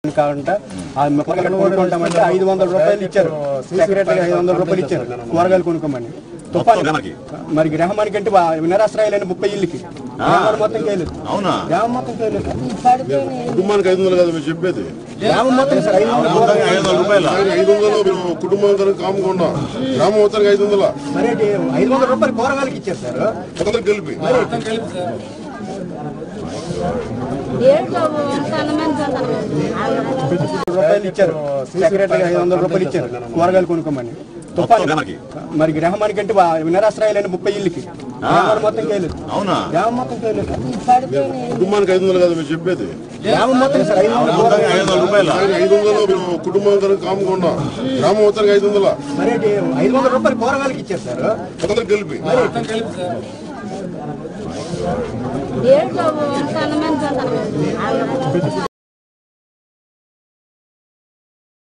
కావాలంటే కొనుక్కుంటామంటే 500 రూపాయలు ఇచ్చారు. సెక్రటరీ 500 రూపాయలు ఇచ్చారు కూరగాయలు కొనుక్కోమని. మరి గ్రామానికి అంటే నిరాశ్రయాలైన 30 ఇళ్ళకి మొత్తం కేలేదు. గ్రామం మొత్తం కేలేదు. కుటుంబానికి 500 కదా మీరు చెప్పేది. గ్రామం మొత్తం సార్ 500 రూపాయలు. 500 కుటుంబం కామకుండా గ్రామం మొత్తానికి 500. మరి 500 రూపాయలు కూరగాయలకి ఇచ్చారు సార్. మొత్తం కలిపి రూపాయలు ఇచ్చారు. సెక్రటరీ 500 రూపాయలు ఇచ్చారు కూరగాయలు కొనుక్కోమని. మరి గ్రామానికి అంటే నిరాశ్రయాలైన 30 ఇళ్ళకి మొత్తం కేలేదు. గ్రామం మొత్తం కేలేదు. కుటుంబానికి 500 కదా మీరు చెప్పేది. గ్రామం మొత్తం సార్ 500 రూపాయలు. 500 కుటుంబం కామకుండా గ్రామం మొత్తానికి 500. మరి 500 రూపాయలు కూరగాయలకి ఇచ్చారు సార్. మొత్తం కలిపి